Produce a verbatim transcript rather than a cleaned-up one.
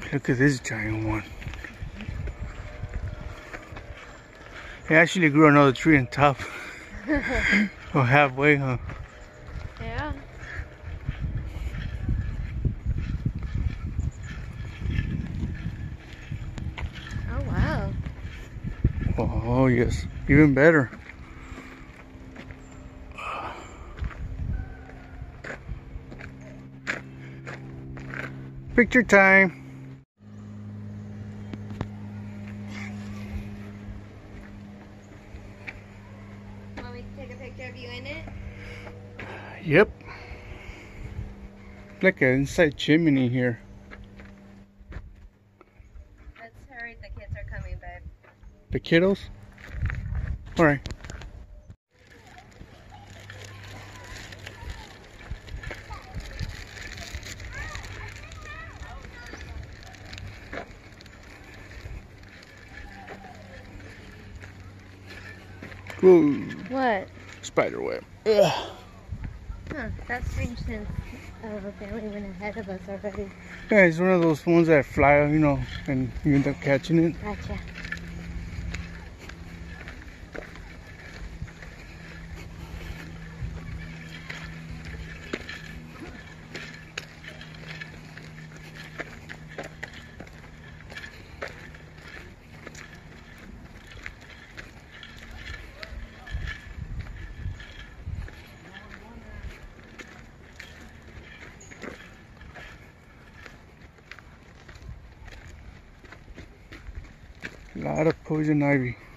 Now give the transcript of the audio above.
Look at this giant one. It actually grew another tree on top. Oh, halfway, huh? Yeah. Oh, wow. Oh, yes. Even better. Picture time. Want me to take a picture of you in it? Yep. Like an inside chimney here. Let's hurry, the kids are coming, babe. The kiddos? Alright. Whoa. What? Spider web. Ugh. Huh, that's strange since uh, the family went ahead of us already. Yeah, it's one of those ones that fly, you know, and you end up catching it. Gotcha. A lot of poison ivy.